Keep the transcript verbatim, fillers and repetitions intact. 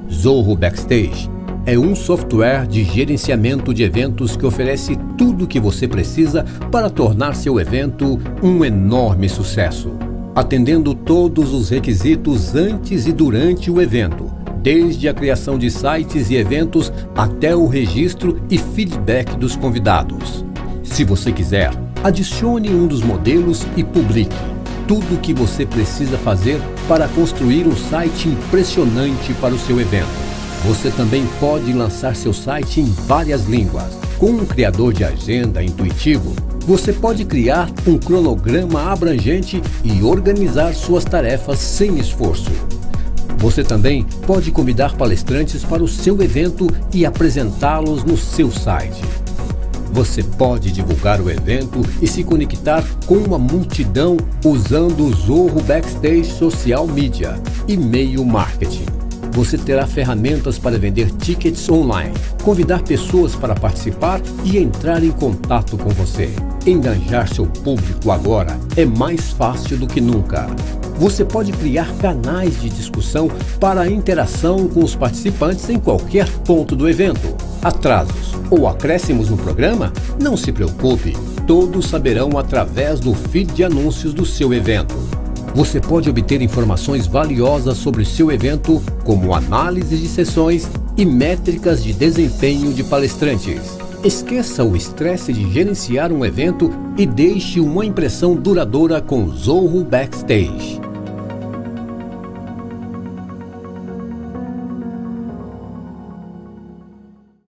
Zorro Backstage é um software de gerenciamento de eventos que oferece tudo o que você precisa para tornar seu evento um enorme sucesso, atendendo todos os requisitos antes e durante o evento, desde a criação de sites e eventos até o registro e feedback dos convidados. Se você quiser, adicione um dos modelos e publique tudo o que você precisa fazer para construir um site impressionante para o seu evento. Você também pode lançar seu site em várias línguas. Com um criador de agenda intuitivo, você pode criar um cronograma abrangente e organizar suas tarefas sem esforço. Você também pode convidar palestrantes para o seu evento e apresentá-los no seu site. Você pode divulgar o evento e se conectar com uma multidão usando o Zorro Backstage Social Media e e-mail marketing. Você terá ferramentas para vender tickets online, convidar pessoas para participar e entrar em contato com você. Engajar seu público agora é mais fácil do que nunca. Você pode criar canais de discussão para a interação com os participantes em qualquer ponto do evento. Atrasos ou acréscimos no programa? Não se preocupe, todos saberão através do feed de anúncios do seu evento. Você pode obter informações valiosas sobre seu evento, como análise de sessões e métricas de desempenho de palestrantes. Esqueça o estresse de gerenciar um evento e deixe uma impressão duradoura com Zorro Backstage.